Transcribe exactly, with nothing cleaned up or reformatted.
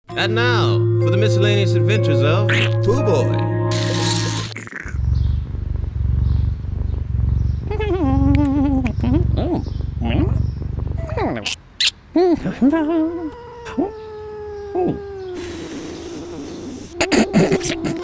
And now, for the miscellaneous adventures of Poo Boy. Oh.